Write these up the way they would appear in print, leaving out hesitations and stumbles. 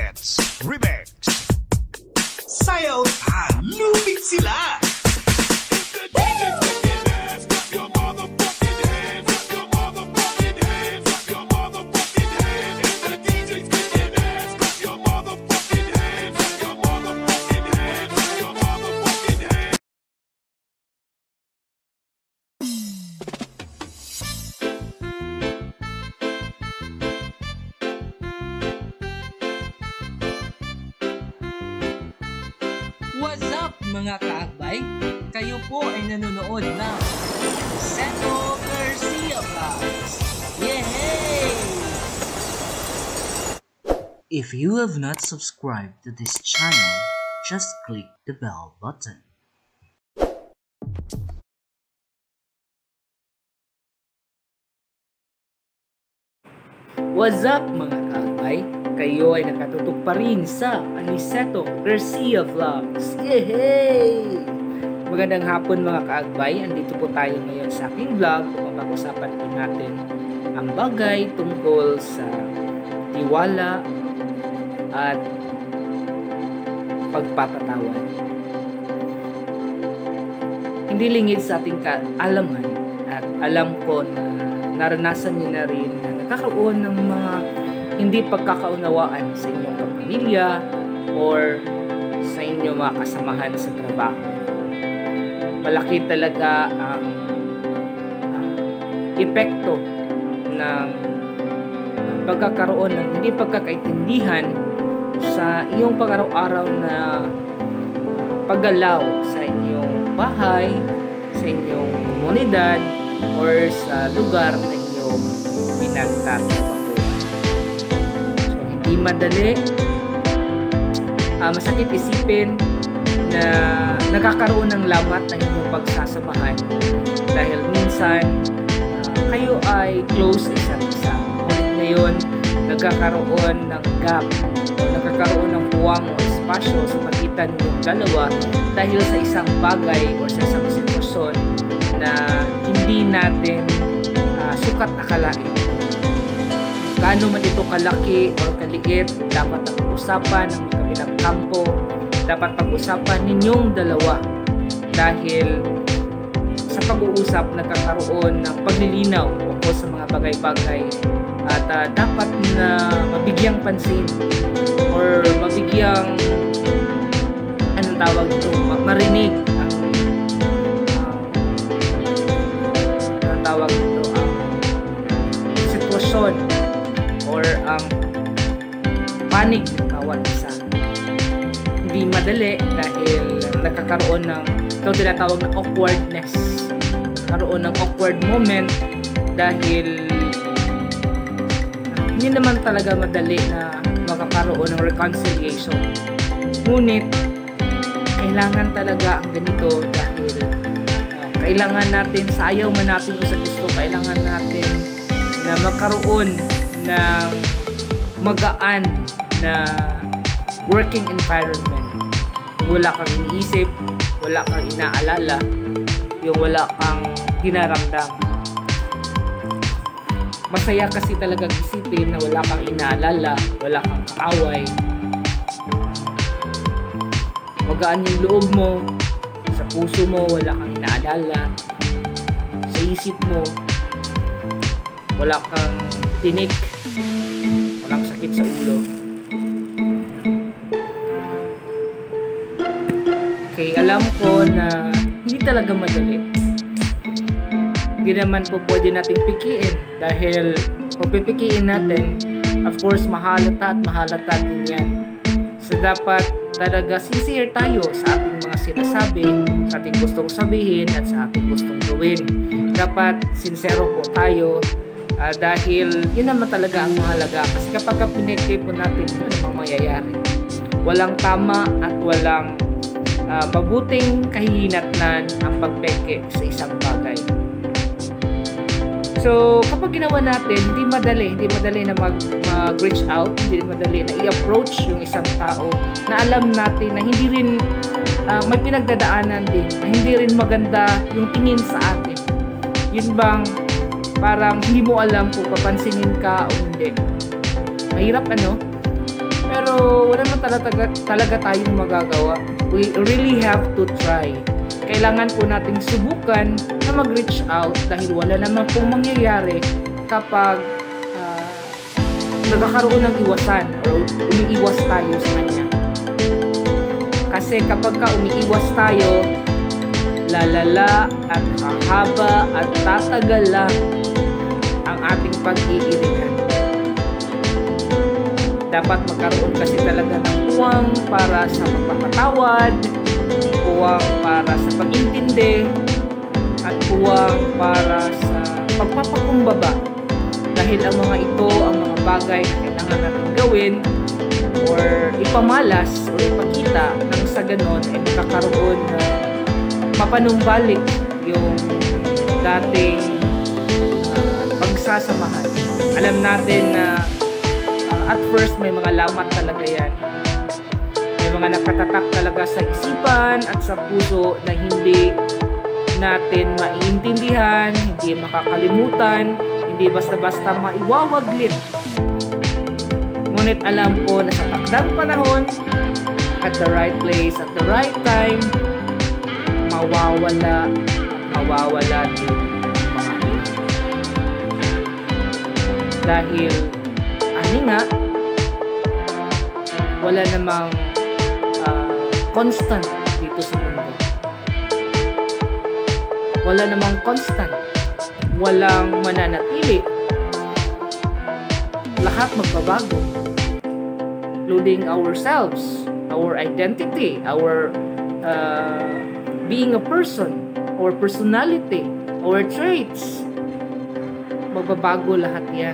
Gets Remix. Sayaw ta, lumit sila! What's up mga kaakbay? Kayo po ay nanonood ng Seto Garcia Vlogs! Yay! If you have not subscribed to this channel, just click the bell button. What's up mga kaakbay? Kayo ay nakatutok pa rin sa Aniceto Garcia Vlogs. Yay! Magandang hapon mga kaagbay. Andito po tayo ngayon sa aking vlog upang pag-usapan po natin ang bagay tungkol sa tiwala at pagpapatawad. Hindi lingid sa ating kaalaman at alam ko na naranasan niyo na rin na nakakaroon ng mga hindi pagkakaunawaan sa inyong pamilya or sa inyong mga kasamahan sa trabaho. Malaki talaga ang epekto ng pagkakaroon ng hindi pagkakaintindihan sa iyong pang-araw-araw na paggalaw sa inyong bahay, sa inyong komunidad, or sa lugar na inyong pinagtatrabaho. Hindi madali, masakit isipin na nakakaroon ng lamat ng inyong pagsasamahan dahil minsan kayo ay close isa't isa. Ngunit ngayon, nagkakaroon ng gap o nagkakaroon ng puwang o espasyo sa pagitan ng dalawa dahil sa isang bagay o sa isang sitwasyon na hindi natin sukat akalain. Gaano man ito kalaki o kaliit, dapat ang pag-usapan ng kabilang kampo, dapat pag-usapan ninyong dalawa dahil sa pag-uusap nagkakaroon ng paglilinaw tungkol sa mga bagay-bagay at dapat na mabigyang pansin or mabigyang anong tawag ito, marinig ang tawag ito, ang sitwasyon or ang panig ng bawat isa. Hindi madali dahil nagkakaroon ng ito tinatawag na awkwardness. Nagkakaroon ng awkward moment dahil hindi naman talaga madali na makakaroon ng reconciliation. Ngunit kailangan talaga ang ganito dahil kailangan natin, sa ayaw man natin o sa gusto, kailangan natin na magkaroon ng magaan na working environment. Wala kang iniisip, wala kang inaalala, yung wala kang dinaramdam. Masaya kasi talagang isipin na wala kang inaalala, wala kang kaaway. Magaan yung loob mo, sa puso mo wala kang inaalala, sa isip mo wala kang tinik, walang sakit sa ulo. Okay, alam ko na hindi talaga madali. Hindi naman po pwede nating pikiin dahil kung pipikiin natin, of course mahalata at mahalata din yan. So dapat talaga sincere tayo sa ating mga sinasabi, sa ating gustong sabihin at sa ating gustong gawin. Dapat sincero po tayo dahil yun naman talaga ang mahalaga. Kasi kapag pinag-keep po natin, ano namang mangyayari? Walang tama at walang mabuting kahihinatnan ang pagpeke sa isang bagay. So, kapag ginawa natin, hindi madali na mag-reach out, hindi madali na i-approach yung isang tao na alam natin na hindi rin may pinagdadaanan din, na hindi rin maganda yung tingin sa atin. Yun bang parang hindi mo alam kung papansinin ka o hindi. Mahirap ano? Pero wala naman talaga tayong magagawa. We really have to try. Kailangan po nating subukan na mag-reach out dahil wala naman pong mangyayari kapag nagkakaroon ng iwasan o umiiwas tayo sa kanya. Kasi kapag umiiwas tayo, lalala at hahaba at tatagal lang ang ating pag-iiringan. Dapat magkaroon kasi talaga ng puwang para sa pagpapatawad, puwang para sa pag-intindi, at puwang para sa pagpapakumbaba. Dahil ang mga ito, ang mga bagay na kailangan natin gawin or ipamalas o ipakita nang sa ganon ay makakaroon na mapanumbalik yung dating pagsasamahan. Alam natin na at first may mga lamat talaga yan. May mga nakatatak talaga sa isipan at sa puso na hindi natin maiintindihan, hindi makakalimutan, hindi basta-basta maiwawaglit. Ngunit alam ko na sa takdang panahon, at the right place, at the right time, mawawala din mga ito. Dahil, nga, wala namang constant dito sa mundo. Wala namang constant. Walang mananatili. Lahat magbabago. Including ourselves, our identity, our being a person, our personality, our traits. Magbabago lahat yan.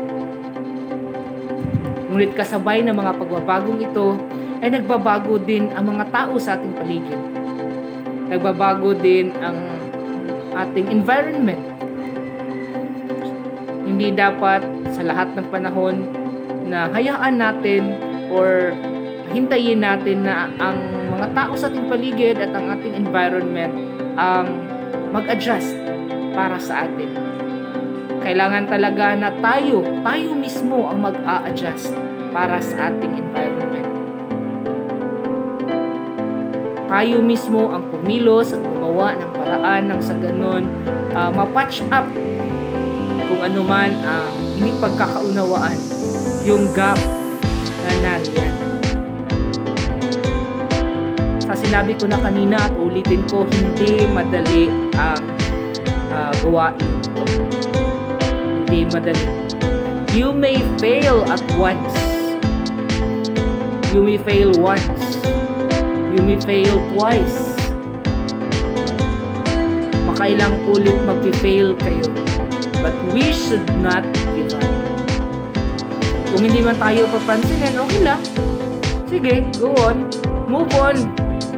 Ngunit kasabay ng mga pagbabagong ito, ay nagbabago din ang mga tao sa ating paligid. Nagbabago din ang ating environment. Hindi dapat sa lahat ng panahon na hayaan natin or hintayin natin na ang mga tao sa ating paligid at ang ating environment ang mag-adjust para sa atin. Kailangan talaga na tayo mismo ang mag-a-adjust para sa ating environment. Tayo mismo ang kumilos at gumawa ng paraan ng sa ganun ma-patch up kung ano man ang hindi pagkakaunawaan, yung gap na nariyan. Sa sinabi ko na kanina at ulitin ko, hindi madali ang gawain ito. Hindi madali. You may fail at once. You may fail once. You may fail twice. Makailang ulit mag-fail kayo. But we should not give up. Kung hindi man tayo papansinin, okay lang. Sige, go on. Move on.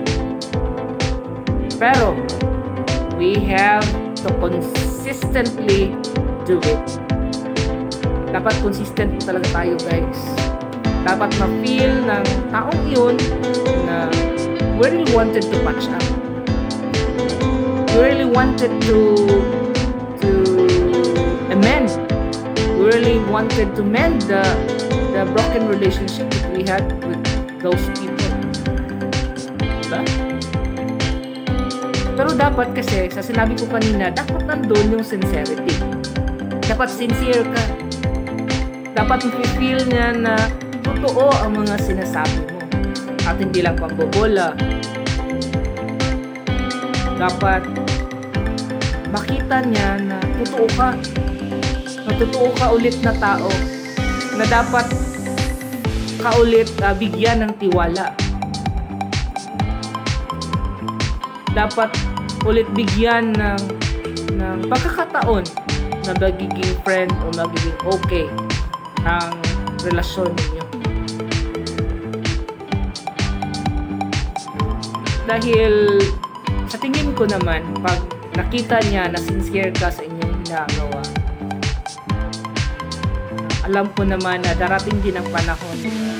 Pero, we have to consistently do it. Dapat consistent po talaga tayo, guys. Dapat ma-feel ng taong iyon na we really wanted to patch up. We really wanted to amend. We really wanted to mend the broken relationship that we had with those people. Diba? Pero dapat kasi, sa sinabi ko kanina, dapat nandun yung sincerity. Dapat sincere ka. Dapat feel niya na totoo ang mga sinasabi mo. At hindi lang pambobola. Dapat makita niya na totoo ka. Na totoo ka ulit na tao. Na dapat ka ulit bigyan ng tiwala. Dapat ulit bigyan ng pagkakataon na magiging friend o magiging okay ang relasyon ninyo. Dahil sa tingin ko naman, pag nakita niya na sincere ka sa inyong ginagawa, alam ko naman na darating din ang panahon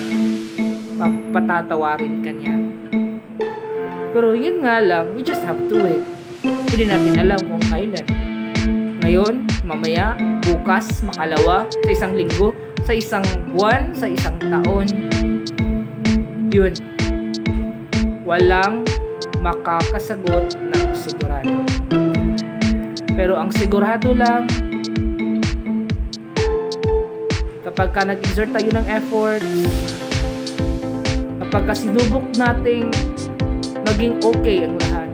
patatawarin ka niya. Pero yun nga lang, we just have to wait. Hindi natin alam kung kailan. Ngayon, mamaya, bukas, makalawa, sa isang linggo, sa isang buwan, sa isang taon, yun, walang makakasagot ng sigurado. Pero ang sigurado lang, kapag ka nag-exert tayo ng effort, kapag ka sinubok nating maging okay ang lahat,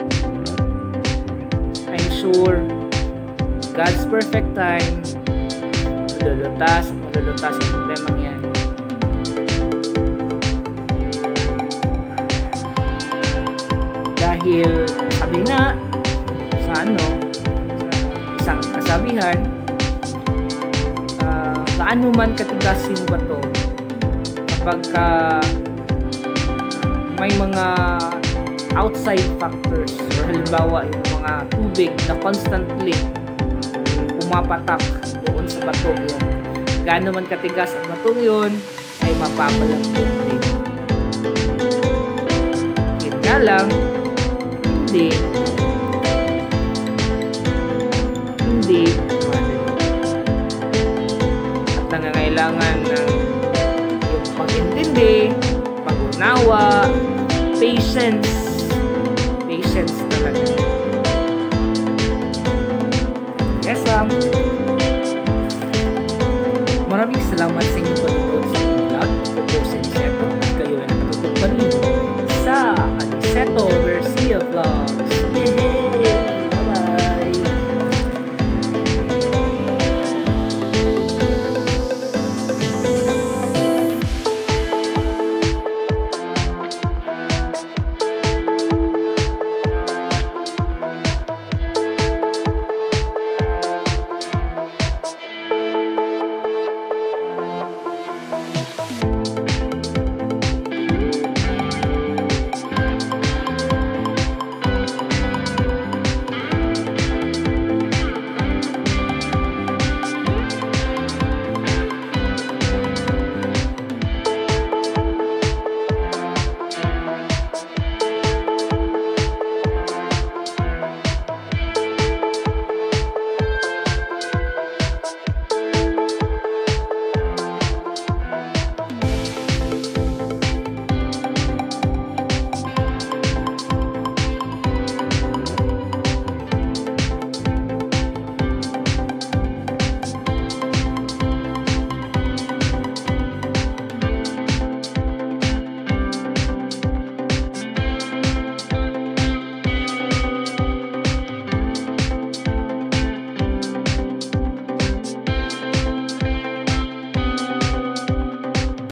I'm sure God's perfect time, malulutas ang problema yan. Dahil sabi na sa isang kasabihan, gaano man katigas yung bato, kapag may mga outside factors, or halimbawa yung mga tubig na constantly pumapatak doon sa bato yun, gaano man katigas ang batong yun, ay mapapalambot din. Yun nga lang, hindi at nangangailangan ng yung pag-intindi, pag-unawa, patience talaga. Yes, maraming salamat sa inyong panonood sa aking vlog. Ito po si Aniceto at kayo ay nakatutok pa rin sa Aniceto Garcia Vlogs.